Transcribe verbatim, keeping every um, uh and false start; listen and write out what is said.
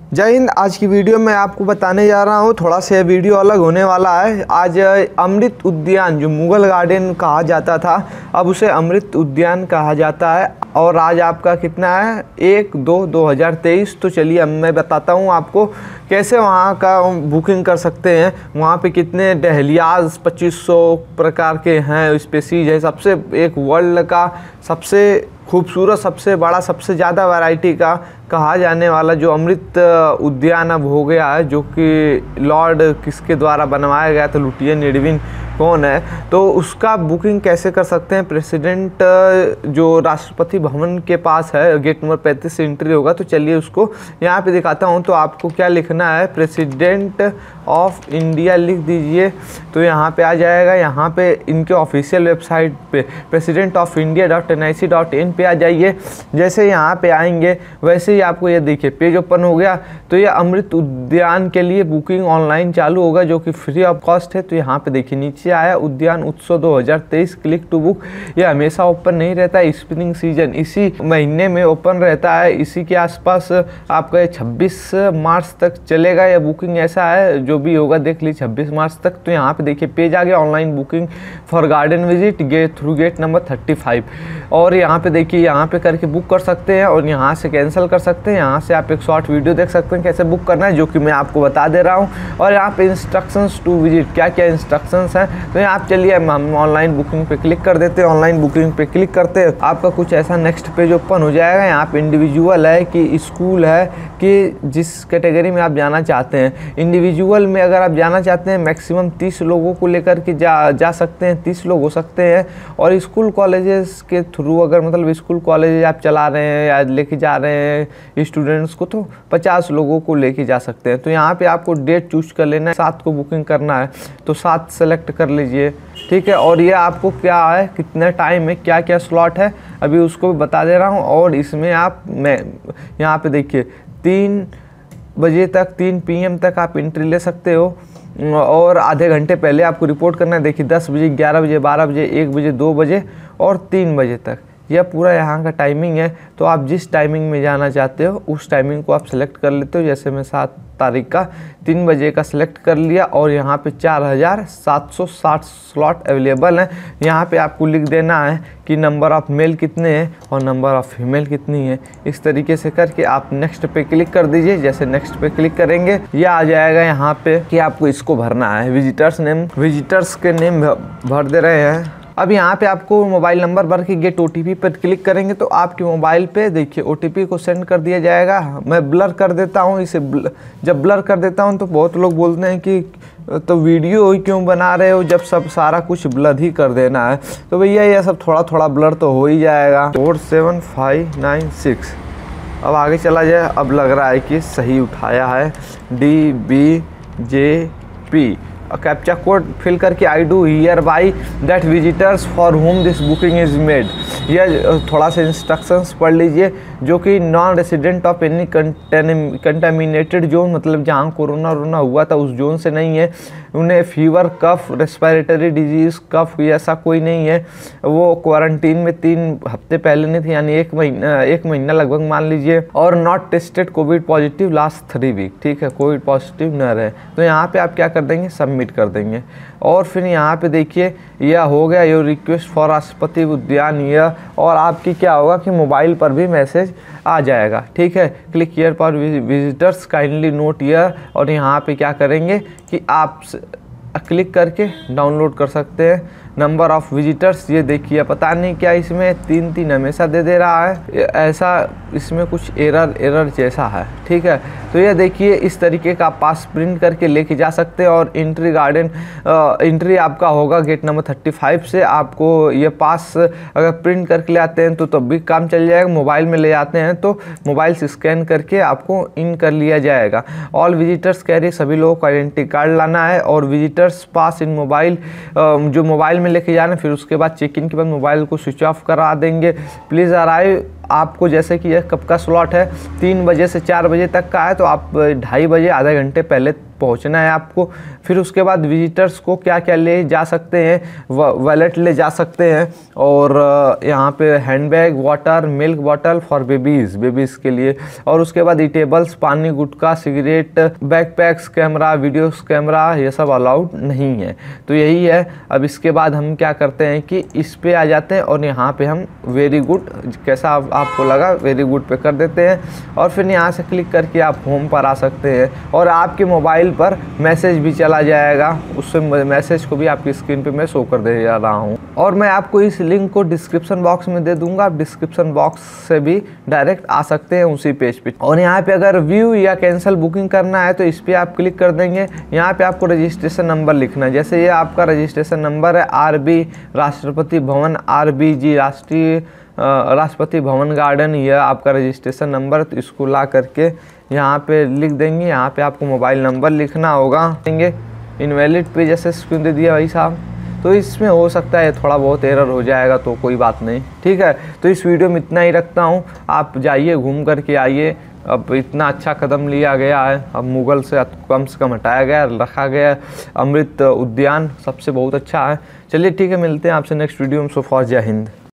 जय हिंद। आज की वीडियो में आपको बताने जा रहा हूँ, थोड़ा सा वीडियो अलग होने वाला है। आज अमृत उद्यान जो मुगल गार्डन कहा जाता था, अब उसे अमृत उद्यान कहा जाता है। और आज आपका कितना है, एक दो दो हज़ार तेईस। तो चलिए अब मैं बताता हूँ आपको कैसे वहाँ का बुकिंग कर सकते हैं। वहाँ पे कितने डहलियाज पच्चीस सौ प्रकार के हैं, स्पेसीज है। सबसे एक वर्ल्ड का सबसे खूबसूरत, सबसे बड़ा, सबसे ज़्यादा वैरायटी का कहा जाने वाला जो अमृत उद्यान अब हो गया है, जो कि लॉर्ड किसके द्वारा बनवाया गया था, लुटियन एडविन कौन है, तो उसका बुकिंग कैसे कर सकते हैं। प्रेसिडेंट जो राष्ट्रपति भवन के पास है, गेट नंबर पैंतीस से एंट्री होगा। तो चलिए उसको यहाँ पे दिखाता हूँ। तो आपको क्या लिखना है, प्रेसिडेंट ऑफ इंडिया लिख दीजिए तो यहाँ पे आ जाएगा। यहाँ पे इनके ऑफिशियल वेबसाइट पे president of India dot N I C dot in पे आ जाइए। जैसे यहाँ पे आएंगे वैसे ही आपको ये देखिए पेज ओपन हो गया। तो ये अमृत उद्यान के लिए बुकिंग ऑनलाइन चालू होगा, जो कि फ्री ऑफ कॉस्ट है। तो यहाँ पे देखिए नीचे आया उद्यान उत्सव दो हज़ार तेईस क्लिक टू बुक। ये हमेशा ओपन नहीं रहता है, स्प्रिंग सीजन इसी महीने में ओपन रहता है। इसी के आसपास आपका छब्बीस मार्च तक चलेगा यह बुकिंग। ऐसा है जो भी होगा देख लीजिए छब्बीस मार्च तक। तो यहाँ पे देखिए पेज आ गया, online booking for garden visit gate through gate number thirty five. और यहाँ पे देखिए यहाँ पे करके बुक कर सकते हैं और यहाँ से कैंसिल कर सकते हैं। यहाँ से आप एक शॉर्ट वीडियो देख सकते हैं कैसे बुक करना है, जो कि मैं आपको बता दे रहा हूँ। और यहाँ पे इंस्ट्रक्शंस टू विजिट, क्या क्या इंस्ट्रक्शंस हैं। तो यहाँ आप चलिए हम ऑनलाइन बुकिंग पे क्लिक कर देते हैं। ऑनलाइन बुकिंग पे क्लिक करते हैं आपका कुछ ऐसा नेक्स्ट पेज ओपन हो जाएगा। यहाँ पे इंडिविजुअल है कि स्कूल है कि जिस कैटेगरी में आप जाना चाहते हैं। इंडिविजुअल में अगर आप जाना चाहते हैं मैक्सिमम तीस लोगों को लेकर के जा जा सकते हैं, तीस लोग हो सकते हैं। और स्कूल कॉलेजेस के थ्रू अगर मतलब स्कूल कॉलेज आप चला रहे हैं या लेके जा रहे हैं स्टूडेंट्स को, तो पचास लोगों को लेके जा सकते हैं। तो यहाँ पे आपको डेट चूज कर लेना है, सात को बुकिंग करना है तो सात सेलेक्ट कर लीजिए, ठीक है। और ये आपको क्या है, कितना टाइम है, क्या क्या स्लॉट है, अभी उसको भी बता दे रहा हूँ। और इसमें आप मैं यहाँ पे देखिए तीन बजे तक, तीन पी एम तक आप एंट्री ले सकते हो। और आधे घंटे पहले आपको रिपोर्ट करना है। देखिए दस बजे, ग्यारह बजे, बारह बजे, एक बजे, दो बजे और तीन बजे तक यह पूरा यहाँ का टाइमिंग है। तो आप जिस टाइमिंग में जाना चाहते हो उस टाइमिंग को आप सेलेक्ट कर लेते हो। जैसे मैं सात तारीख का तीन बजे का सिलेक्ट कर लिया और यहाँ पे चार हज़ार सात सौ साठ स्लॉट अवेलेबल हैं। यहाँ पे आपको लिख देना है कि नंबर ऑफ़ मेल कितने हैं और नंबर ऑफ़ फीमेल कितनी है। इस तरीके से करके आप नेक्स्ट पे क्लिक कर दीजिए। जैसे नेक्स्ट पे क्लिक करेंगे यह आ जाएगा यहाँ पे कि आपको इसको भरना है, विजिटर्स नेम। विजिटर्स के नेम भर दे रहे हैं। अब यहाँ पे आपको मोबाइल नंबर भर के गेट ओटीपी पर क्लिक करेंगे तो आपके मोबाइल पे देखिए ओटीपी को सेंड कर दिया जाएगा। मैं ब्लर कर देता हूँ इसे। ब्ल, जब ब्लर कर देता हूँ तो बहुत लोग बोलते हैं कि तो वीडियो ही क्यों बना रहे हो जब सब सारा कुछ ब्लर ही कर देना है। तो भैया ये सब थोड़ा थोड़ा ब्लर तो हो ही जाएगा। Four seven five nine six अब आगे चला जाए। अब लग रहा है कि सही उठाया है। D B J P captcha code fill करके I do hereby that visitors for home this booking is made. यह थोड़ा सा इंस्ट्रक्शंस पढ़ लीजिए, जो कि non resident of any contaminated zone, मतलब जहाँ कोरोना वोरोना हुआ था उस जोन से नहीं है। उन्हें fever, cough, respiratory disease, cough ऐसा कोई नहीं है। वो क्वारंटीन में तीन हफ्ते पहले नहीं थे, यानी एक महीना एक महीना लगभग मान लीजिए। और not tested covid positive last three week, ठीक है, कोविड पॉजिटिव न रहे। तो यहाँ पे आप क्या कर देंगे, सबमिट कर देंगे। और फिर यहाँ पे देखिए यह हो गया योर रिक्वेस्ट फॉर राष्ट्रपति उद्यान यह। और आपकी क्या होगा कि मोबाइल पर भी मैसेज आ जाएगा, ठीक है। Click here for visitors kindly note here. और यहाँ पे क्या करेंगे कि आप क्लिक करके डाउनलोड कर सकते हैं नंबर ऑफ़ विजिटर्स। ये देखिए पता नहीं क्या इसमें तीन तीन हमेशा दे दे रहा है, ऐसा इसमें कुछ एरर एरर जैसा है, ठीक है। तो ये देखिए इस तरीके का पास प्रिंट करके लेके जा सकते हैं। और एंट्री गार्डन एंट्री आपका होगा गेट नंबर थर्टी फाइव से। आपको ये पास अगर प्रिंट करके ले आते हैं तो तब भी काम चल जाएगा। मोबाइल में ले आते हैं तो मोबाइल से स्कैन करके आपको इन कर लिया जाएगा। ऑल विजिटर्स कैरी, सभी लोगों को आइडेंटिटी कार्ड लाना है। और विजिटर्स पास इन मोबाइल, जो मोबाइल में लेके जाना, फिर उसके बाद चेक इन के बाद मोबाइल को स्विच ऑफ करा देंगे। प्लीज़ अराइव आपको जैसे कि यह कब का स्लॉट है, तीन बजे से चार बजे तक का है। तो आप ढाई बजे आधे घंटे पहले पहुंचना है आपको। फिर उसके बाद विजिटर्स को क्या क्या ले जा सकते हैं, वॉलेट ले जा सकते हैं, और यहाँ पे handbag, water, milk bottle for babies babies के लिए, और उसके बाद ईटेबल्स, पानी, गुटखा, cigarette, backpacks, camera, video camera, ये सब अलाउड नहीं है। तो यही है। अब इसके बाद हम क्या करते हैं कि इस पे आ जाते हैं और यहाँ पे हम वेरी गुड, कैसा आप, आपको लगा वेरी गुड पे कर देते हैं, और फिर यहाँ से क्लिक करके आप होम पर आ सकते हैं, और आपके मोबाइल पर मैसेज भी चला जाएगा। उससे मैसेज को भी आपकी स्क्रीन पे मैं शो कर दे जा रहा हूँ, और मैं आपको इस लिंक को डिस्क्रिप्शन बॉक्स में दे दूंगा। आप डिस्क्रिप्शन बॉक्स से भी डायरेक्ट आ सकते हैं उसी पेज पे। और यहाँ पे अगर व्यू या कैंसिल बुकिंग करना है तो इस पर आप क्लिक कर देंगे। यहाँ पे आपको रजिस्ट्रेशन नंबर लिखना है, जैसे ये आपका रजिस्ट्रेशन नंबर है R B Rashtrapati Bhavan, R B जी राष्ट्रीय राष्ट्रपति भवन गार्डन, यह आपका रजिस्ट्रेशन नंबर। तो इसको ला करके यहाँ पे लिख देंगे। यहाँ पे आपको मोबाइल नंबर लिखना होगा। देंगे इनवैलिड पे जैसे क्यों दे दिया भाई साहब, तो इसमें हो सकता है थोड़ा बहुत एरर हो जाएगा, तो कोई बात नहीं, ठीक है। तो इस वीडियो में इतना ही रखता हूँ। आप जाइए, घूम करके आइए। अब इतना अच्छा कदम लिया गया है, अब मुगल से कम से कम हटाया गया, रखा गया अमृत उद्यान, सबसे बहुत अच्छा है। चलिए ठीक है, मिलते हैं आपसे नेक्स्ट वीडियो में। सो फॉर जय हिंद।